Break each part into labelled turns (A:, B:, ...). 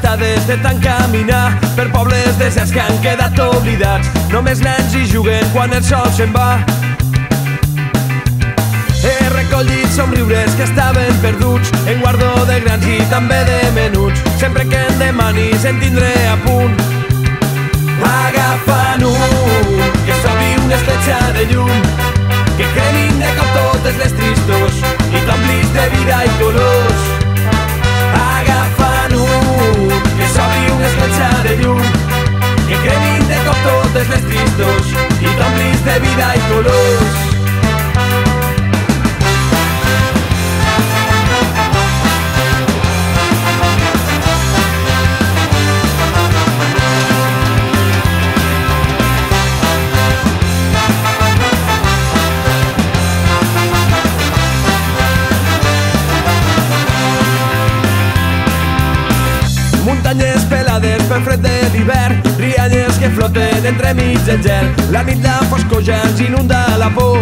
A: estades de tant caminar per pobles deserts que han quedat oblidats. Només nens hi juguen quan el sol se'n va. He recollit somriures que estaven perduts, en guardo de grans i també de menuts. Sempre que em demanis en tindré a punt. Agafant un, que s'obri una escletxa de llum, que cremin de cop totes les tristos i t'omplis de vida i colors. Agafant un, que s'obri una escletxa de llum, que cremin de cop totes les tristos i t'omplis de vida i colors. Muntanyes pelades pel fred de l'hivern, rialles que floten entremig del gel. La nit la foscor ja ens inunda la por.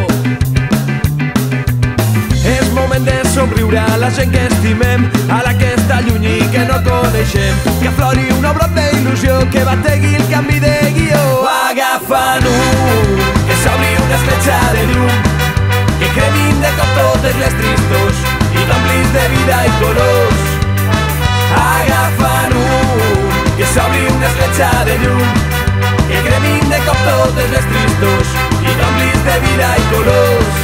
A: És moment de somriure a la gent que estimem, a la que està lluny i que no coneixem. Que aflori un brot d'il·lusió, que bategui el canvi de guió. Agafant un, que s'obri una escletxa de llum, que cremin de cop totes les tristos i t'omplis de vida i colors. Agafant un, que s'obri una escletxa de llum, que cremin de cop totes les tristos i t'omplis de vida i colors.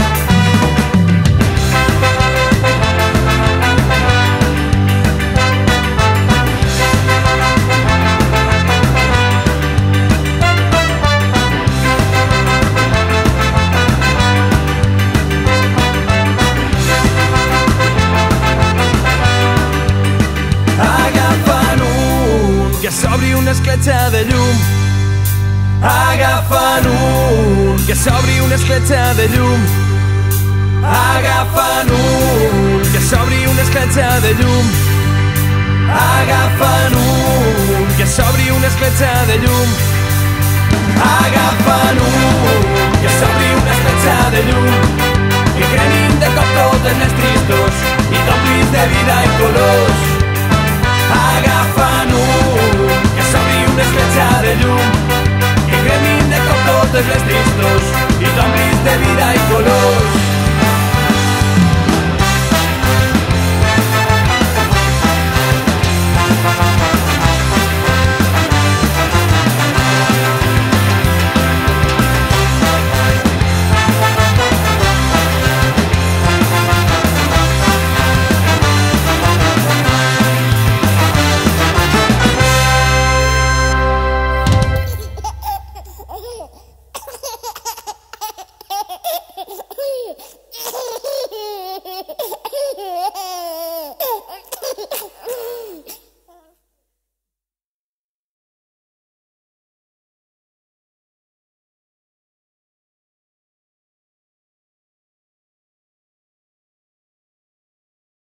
A: Que s'obri una escletxa de llum. Agafant un, que s'obri una escletxa de llum. Agafant un, que s'obri una escletxa de llum. Agafant un, que s'obri una escletxa de llum. Agafant un, que s'obri una escletxa de llum, que cremin de cop totes les tristos i t'omplis de vida i colors. Agafant un, que s'obri una escletxa de llum, que cremin de cop totes les tristos i t'omplis de vida i colors.